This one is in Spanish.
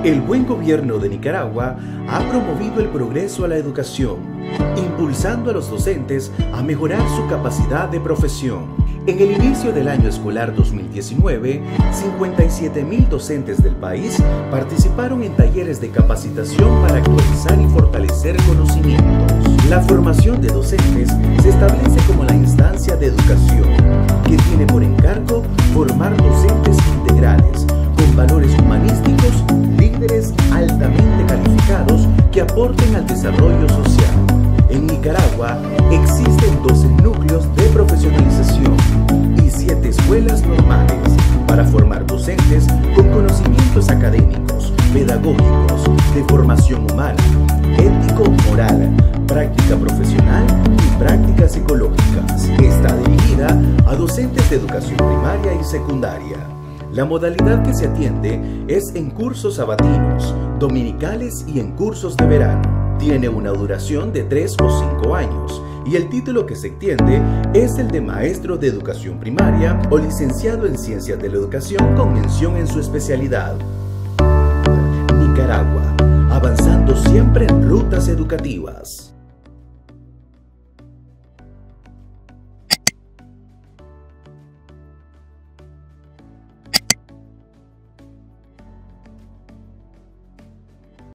El buen gobierno de Nicaragua ha promovido el progreso a la educación, impulsando a los docentes a mejorar su capacidad de profesión. En el inicio del año escolar 2019, 57.000 docentes del país participaron en talleres de capacitación para actualizar y fortalecer conocimientos. La formación de docentes se establece como la instancia de educación que tiene por encargo formar docentes integrales con valores humanísticos, líderes altamente calificados que aporten al desarrollo social. En Nicaragua existen 12 núcleos de profesionalización y 7 escuelas normales para formar docentes con conocimientos académicos, pedagógicos, de formación humana, ético-moral, práctica profesional y prácticas psicológicas. Está dirigida a docentes de educación primaria y secundaria. La modalidad que se atiende es en cursos sabatinos, dominicales y en cursos de verano. Tiene una duración de 3 o 5 años y el título que se extiende es el de maestro de educación primaria o licenciado en ciencias de la educación con mención en su especialidad. Nicaragua, avanzando siempre en rutas educativas.